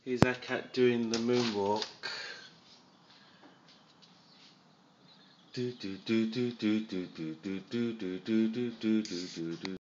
Here's our cat doing the moonwalk. Do do do do do do do do do do do do do do do.